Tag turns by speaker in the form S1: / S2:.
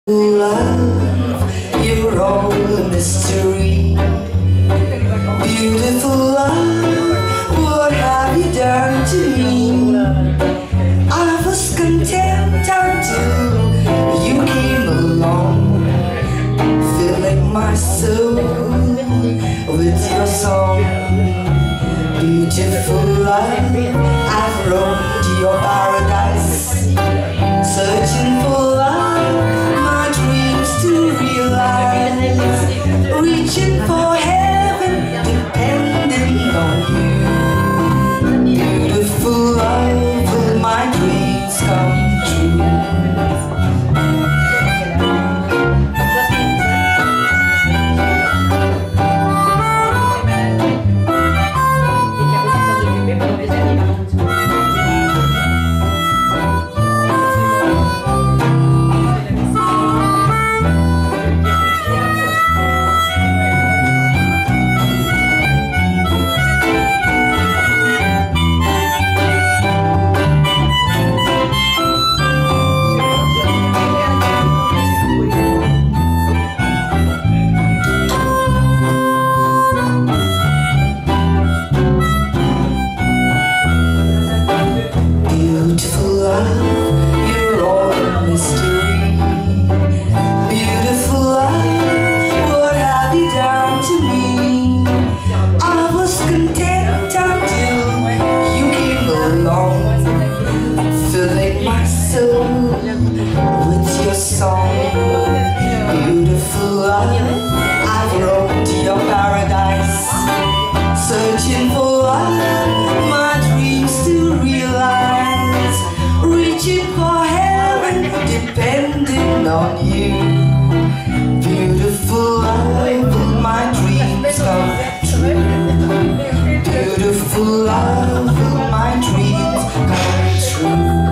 S1: Love, you're all a mystery. Beautiful love, what have you done to me? I was content until you came along, filling my soul with your song. Beautiful love, I've roamed your paradise, searching for love, my dreams to realize, reaching for heaven, depending on you. Beautiful love, will my dreams come true? You're all a mystery. Beautiful love, what have you done to me? I was content until you came along, filling my soul with your song. Beautiful love, I've roamed your paradise, searching for love, my dreams to realize, reaching for heaven, depending on you. Beautiful love, will my dreams come true? Beautiful love, will my dreams come true?